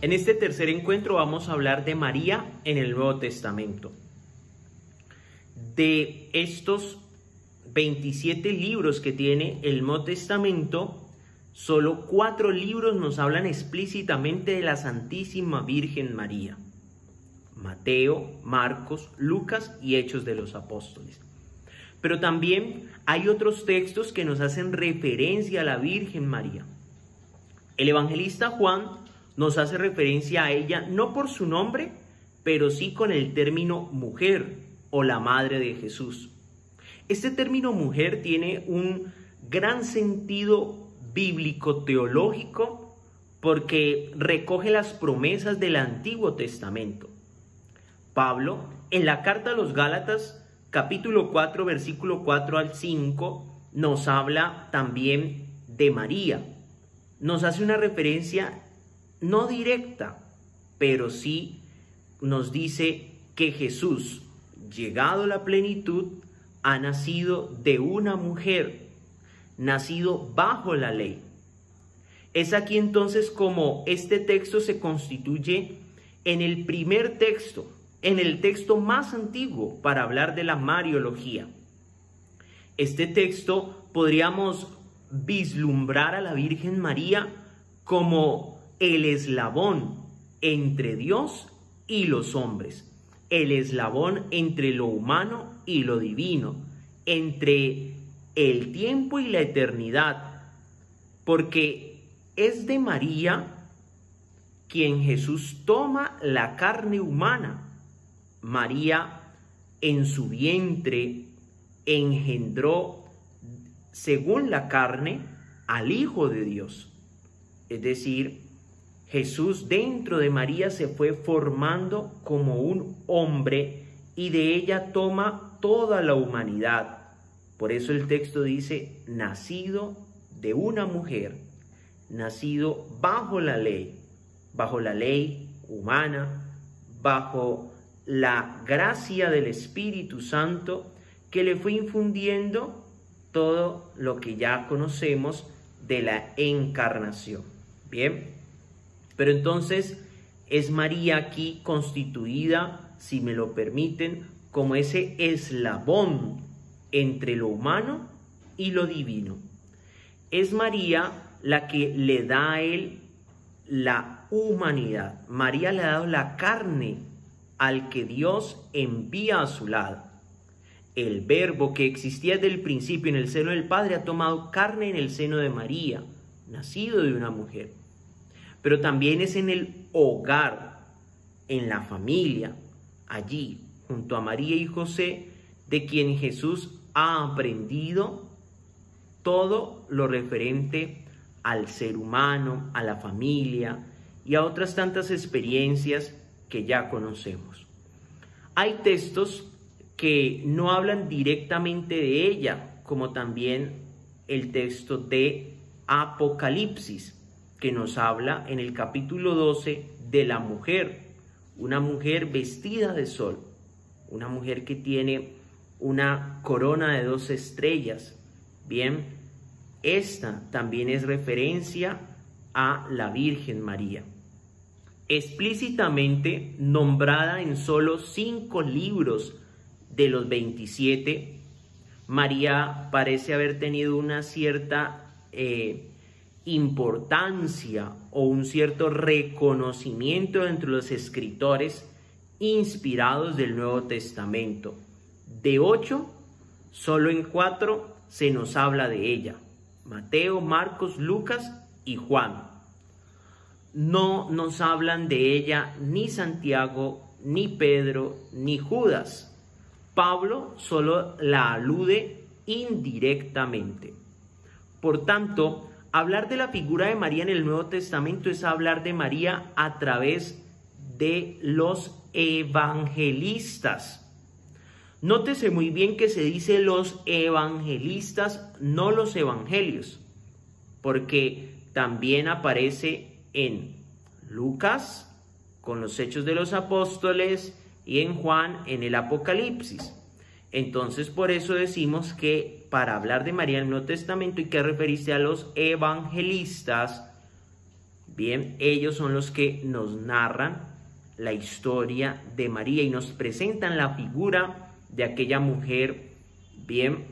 En este tercer encuentro vamos a hablar de María en el Nuevo Testamento. De estos 27 libros que tiene el Nuevo Testamento, solo 4 libros nos hablan explícitamente de la Santísima Virgen María: Mateo, Marcos, Lucas y Hechos de los Apóstoles. Pero también hay otros textos que nos hacen referencia a la Virgen María. El evangelista Juan nos hace referencia a ella no por su nombre, pero sí con el término mujer o la madre de Jesús. Este término mujer tiene un gran sentido bíblico-teológico porque recoge las promesas del Antiguo Testamento. Pablo, en la carta a los Gálatas, capítulo 4, versículo 4 al 5, nos habla también de María. Nos hace una referencia no directa, pero sí nos dice que Jesús, llegado a la plenitud, ha nacido de una mujer, nacido bajo la ley. Es aquí entonces como este texto se constituye en el primer texto, en el texto más antiguo para hablar de la Mariología. Este texto podríamos vislumbrar a la Virgen María como el eslabón entre Dios y los hombres, el eslabón entre lo humano y lo divino, entre el tiempo y la eternidad, porque es de María quien Jesús toma la carne humana. María en su vientre engendró, según la carne, al Hijo de Dios. Es decir, Jesús dentro de María se fue formando como un hombre y de ella toma toda la humanidad. Por eso el texto dice, nacido de una mujer, nacido bajo la ley humana, bajo la gracia del Espíritu Santo que le fue infundiendo todo lo que ya conocemos de la encarnación. Bien, pero entonces es María aquí constituida, si me lo permiten, como ese eslabón entre lo humano y lo divino. Es María la que le da a él la humanidad. María le ha dado la carne al que Dios envía a su lado. El verbo que existía desde el principio en el seno del Padre ha tomado carne en el seno de María, nacido de una mujer. Pero también es en el hogar, en la familia, allí, junto a María y José, de quien Jesús ha aprendido todo lo referente al ser humano, a la familia y a otras tantas experiencias que ya conocemos. Hay textos que no hablan directamente de ella, como también el texto de Apocalipsis, que nos habla en el capítulo 12 de la mujer, una mujer vestida de sol, una mujer que tiene una corona de 2 estrellas. Bien, esta también es referencia a la Virgen María. Explícitamente nombrada en solo 5 libros de los 27, María parece haber tenido una cierta importancia o un cierto reconocimiento entre los escritores inspirados del Nuevo Testamento. De 8, solo en 4 se nos habla de ella: Mateo, Marcos, Lucas y Juan. No nos hablan de ella ni Santiago, ni Pedro, ni Judas. Pablo solo la alude indirectamente. Por tanto, hablar de la figura de María en el Nuevo Testamento es hablar de María a través de los evangelistas. Nótese muy bien que se dice los evangelistas, no los evangelios, porque también aparece en Lucas con los Hechos de los Apóstoles y en Juan en el Apocalipsis. Entonces, por eso decimos que para hablar de María en el Nuevo Testamento hay que referirse a los evangelistas, Bien, ellos son los que nos narran la historia de María y nos presentan la figura de aquella mujer. Bien,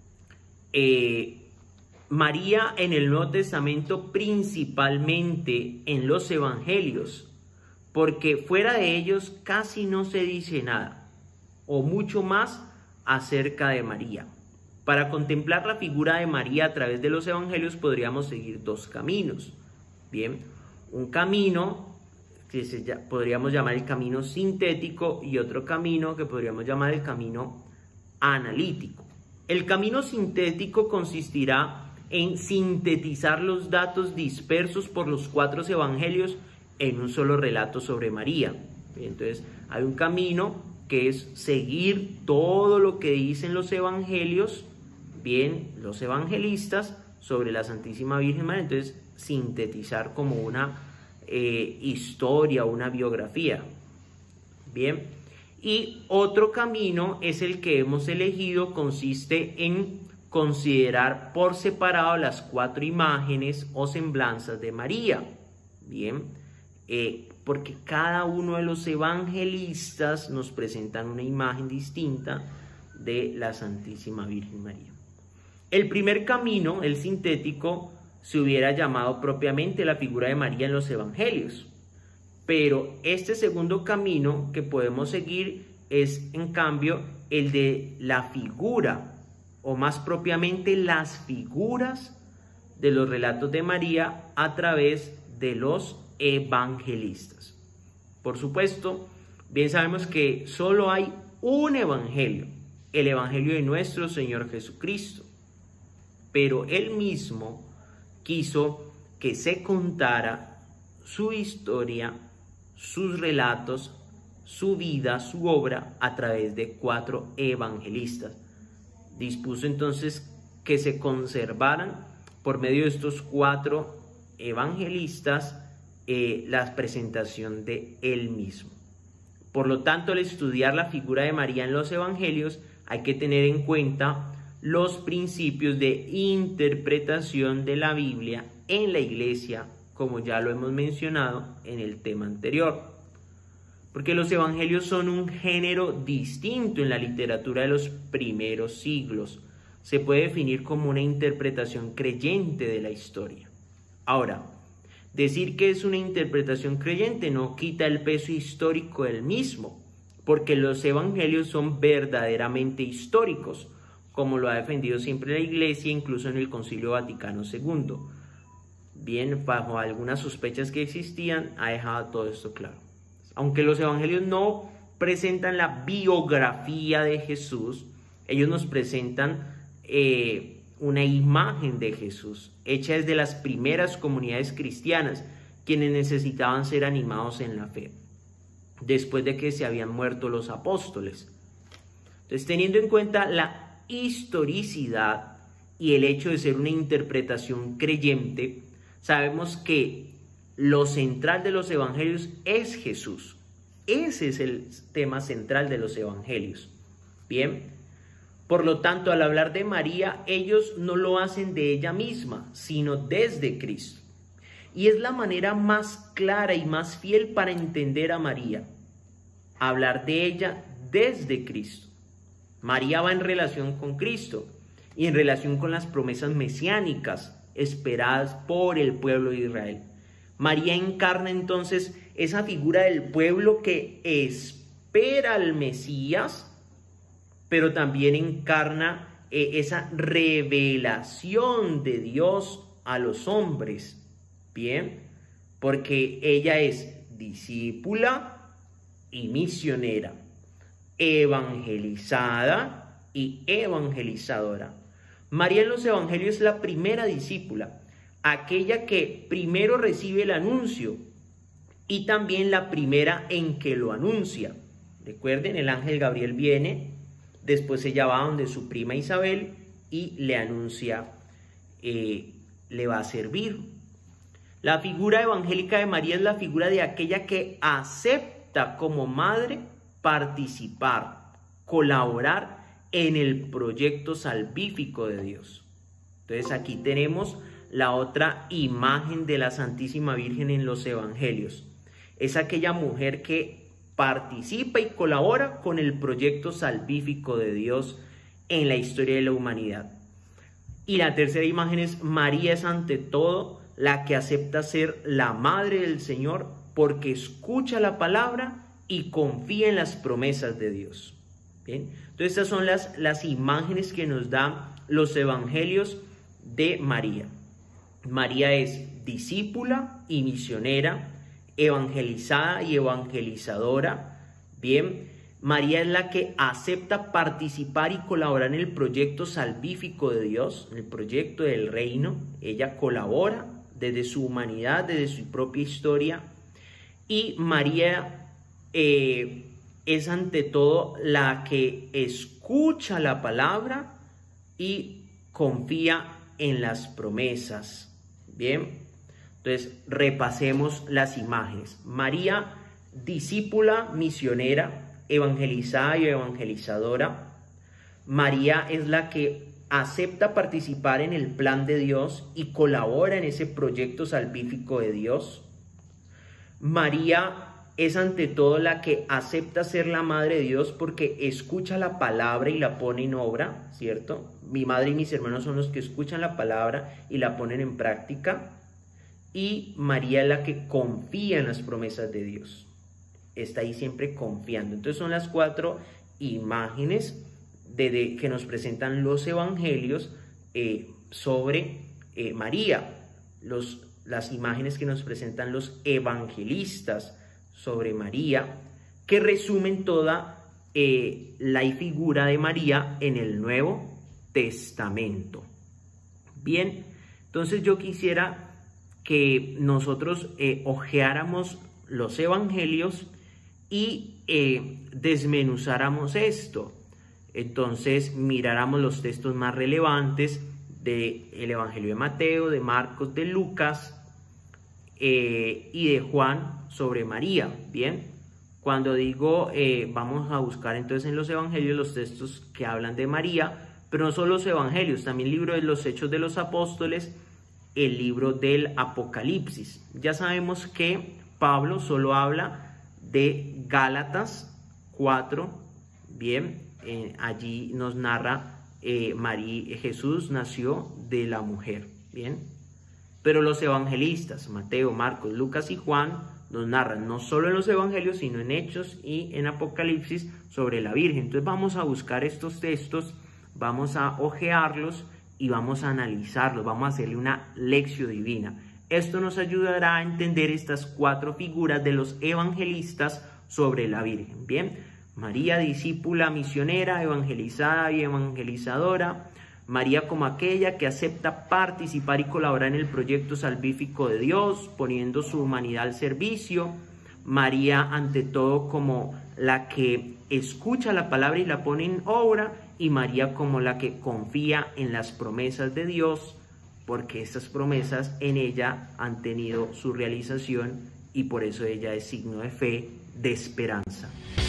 María en el Nuevo Testamento, principalmente en los evangelios, porque fuera de ellos casi no se dice nada o mucho más acerca de María. Para contemplar la figura de María a través de los evangelios podríamos seguir dos caminos. Bien, un camino que podríamos llamar el camino sintético y otro camino que podríamos llamar el camino analítico. El camino sintético consistirá en sintetizar los datos dispersos por los 4 evangelios en un solo relato sobre María. Entonces, hay un camino que es seguir todo lo que dicen los evangelios, bien, los evangelistas, sobre la Santísima Virgen María. Entonces, sintetizar como una historia, una biografía. Bien, y otro camino es el que hemos elegido, consiste en considerar por separado las 4 imágenes o semblanzas de María. Bien, porque cada uno de los evangelistas nos presentan una imagen distinta de la Santísima Virgen María. El primer camino, el sintético, se hubiera llamado propiamente la figura de María en los evangelios, pero este segundo camino que podemos seguir es en cambio el de la figura, o más propiamente las figuras de los relatos de María a través de los evangelistas. Por supuesto, bien sabemos que solo hay un evangelio, el evangelio de nuestro Señor Jesucristo, pero Él mismo quiso que se contara su historia, sus relatos, su vida, su obra a través de 4 evangelistas. Dispuso entonces que se conservaran por medio de estos 4 evangelistas la presentación de Él mismo. Por lo tanto, al estudiar la figura de María en los evangelios, hay que tener en cuenta los principios de interpretación de la Biblia en la Iglesia, como ya lo hemos mencionado en el tema anterior. Porque los evangelios son un género distinto en la literatura de los primeros siglos. Se puede definir como una interpretación creyente de la historia. Ahora, decir que es una interpretación creyente no quita el peso histórico del mismo, porque los evangelios son verdaderamente históricos, como lo ha defendido siempre la Iglesia, incluso en el Concilio Vaticano II. Bien, bajo algunas sospechas que existían, ha dejado todo esto claro. Aunque los evangelios no presentan la biografía de Jesús, ellos nos presentan una imagen de Jesús, hecha desde las primeras comunidades cristianas, quienes necesitaban ser animados en la fe, después de que se habían muerto los apóstoles. Entonces, teniendo en cuenta la historicidad y el hecho de ser una interpretación creyente, sabemos que lo central de los evangelios es Jesús. Ese es el tema central de los evangelios. Bien, por lo tanto, al hablar de María, ellos no lo hacen de ella misma, sino desde Cristo. Y es la manera más clara y más fiel para entender a María, hablar de ella desde Cristo. María va en relación con Cristo y en relación con las promesas mesiánicas esperadas por el pueblo de Israel. María encarna entonces esa figura del pueblo que espera al Mesías, pero también encarna esa revelación de Dios a los hombres. Bien, porque ella es discípula y misionera, evangelizada y evangelizadora. María en los evangelios es la primera discípula, aquella que primero recibe el anuncio y también la primera en que lo anuncia. Recuerden, el ángel Gabriel viene, después ella va donde su prima Isabel y le anuncia, le va a servir. La figura evangélica de María es la figura de aquella que acepta como madre participar, colaborar en el proyecto salvífico de Dios. Entonces aquí tenemos la otra imagen de la Santísima Virgen en los evangelios. Es aquella mujer que participa y colabora con el proyecto salvífico de Dios en la historia de la humanidad. Y la tercera imagen es María es ante todo la que acepta ser la madre del Señor porque escucha la palabra y confía en las promesas de Dios. Bien, entonces estas son las imágenes que nos dan los evangelios de María. María es discípula y misionera, evangelizada y evangelizadora. Bien, María es la que acepta participar y colaborar en el proyecto salvífico de Dios, en el proyecto del reino. Ella colabora desde su humanidad, desde su propia historia. Y María es ante todo la que escucha la palabra y confía en las promesas. Bien, entonces repasemos las imágenes. María, discípula, misionera, evangelizada y evangelizadora. María es la que acepta participar en el plan de Dios y colabora en ese proyecto salvífico de Dios. María es ante todo la que acepta ser la madre de Dios porque escucha la palabra y la pone en obra, ¿cierto? Mi madre y mis hermanos son los que escuchan la palabra y la ponen en práctica. Y María es la que confía en las promesas de Dios. Está ahí siempre confiando. Entonces son las cuatro imágenes que nos presentan los evangelios sobre María. Las imágenes que nos presentan los evangelistas sobre María, que resumen toda la figura de María en el Nuevo Testamento. Bien, entonces yo quisiera que nosotros hojeáramos los evangelios y desmenuzáramos esto. Entonces miráramos los textos más relevantes del Evangelio de Mateo, de Marcos, de Lucas y de Juan sobre María. Bien, cuando digo vamos a buscar entonces en los evangelios los textos que hablan de María, pero no solo los evangelios, también el libro de los Hechos de los Apóstoles, el libro del Apocalipsis. Ya sabemos que Pablo solo habla de Gálatas 4, bien, allí nos narra Jesús nació de la mujer, bien, pero los evangelistas Mateo, Marcos, Lucas y Juan nos narran no solo en los evangelios sino en Hechos y en Apocalipsis sobre la Virgen. Entonces vamos a buscar estos textos, vamos a hojearlos y vamos a analizarlos, vamos a hacerle una lección divina. Esto nos ayudará a entender estas cuatro figuras de los evangelistas sobre la Virgen. Bien, María, discípula, misionera, evangelizada y evangelizadora. María como aquella que acepta participar y colaborar en el proyecto salvífico de Dios, poniendo su humanidad al servicio. María ante todo como la que escucha la palabra y la pone en obra. Y María como la que confía en las promesas de Dios, porque estas promesas en ella han tenido su realización y por eso ella es signo de fe, de esperanza.